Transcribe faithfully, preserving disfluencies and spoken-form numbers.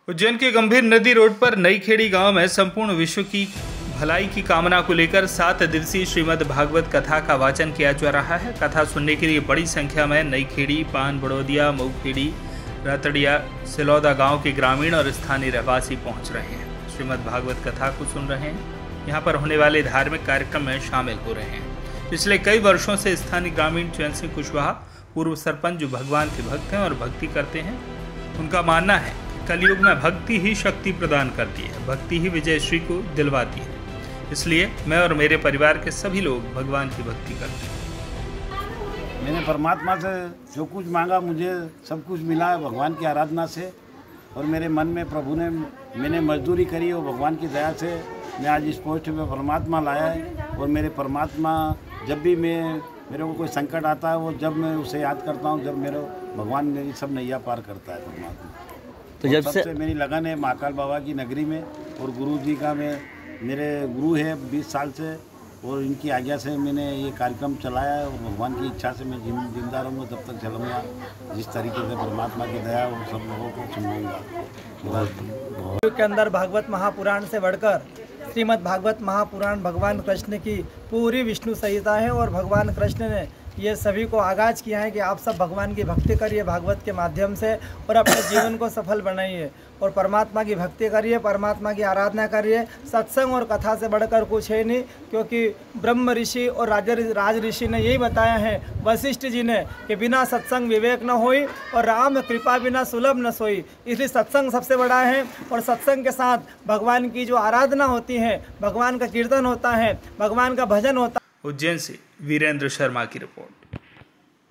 उज्जैन के गंभीर नदी रोड पर नई खेड़ी गांव में संपूर्ण विश्व की भलाई की कामना को लेकर सात दिवसीय श्रीमद् भागवत कथा का वाचन किया जा रहा है। कथा सुनने के लिए बड़ी संख्या में नई खेड़ी, पान बड़ौदिया, मऊखेड़ी, रतड़िया, सिलौदा गांव के ग्रामीण और स्थानीय रहवासी पहुंच रहे हैं। श्रीमद् भागवत कथा को सुन रहे हैं। यहां पर होने वाले धार्मिक कार्यक्रम में शामिल हो रहे हैं। पिछले कई वर्षों से स्थानीय ग्रामीण चैन सिंह कुशवाहा, पूर्व सरपंच, जो भगवान के भक्त हैं और भक्ति करते हैं, उनका मानना है कलयुग में भक्ति ही शक्ति प्रदान करती है, भक्ति ही विजयश्री को दिलवाती है। इसलिए मैं और मेरे परिवार के सभी लोग भगवान की भक्ति करते हैं। मैंने परमात्मा से जो कुछ मांगा मुझे सब कुछ मिला है भगवान की आराधना से। और मेरे मन में प्रभु ने मैंने मजदूरी करी और भगवान की दया से मैं आज इस पोस्ट में परमात्मा लाया है। और मेरे परमात्मा जब भी मैं मेरे को कोई संकट आता है, वो जब मैं उसे याद करता हूँ, जब मेरे भगवान मेरी सब नैया पार करता है परमात्मा। तो जब सबसे से मेरी लगन है महाकाल बाबा की नगरी में, और गुरु जी का मैं मेरे गुरु है बीस साल से, और इनकी आज्ञा से मैंने ये कार्यक्रम चलाया है। और भगवान की इच्छा से मैं जिंदा रहूँगा, तब तक चलूँगा जिस तरीके से परमात्मा की दया और सब लोगों को सुनूँगा। के अंदर भागवत महापुराण से बढ़कर श्रीमद् भागवत महापुराण भगवान कृष्ण की पूरी विष्णु संहिता है। और भगवान कृष्ण ने ये सभी को आगाज़ किया है कि आप सब भगवान की भक्ति करिए भागवत के माध्यम से, और अपने जीवन को सफल बनाइए और परमात्मा की भक्ति करिए, परमात्मा की आराधना करिए। सत्संग और कथा से बढ़कर कुछ है नहीं, क्योंकि ब्रह्म ऋषि और राज राज ऋषि ने यही बताया है वशिष्ठ जी ने कि बिना सत्संग विवेक न होई और राम कृपा बिना सुलभ न सोई। इसलिए सत्संग सबसे बड़ा है, और सत्संग के साथ भगवान की जो आराधना होती है, भगवान का कीर्तन होता है, भगवान का भजन होता है। उज्जैन से वीरेंद्र शर्मा की रिपोर्ट।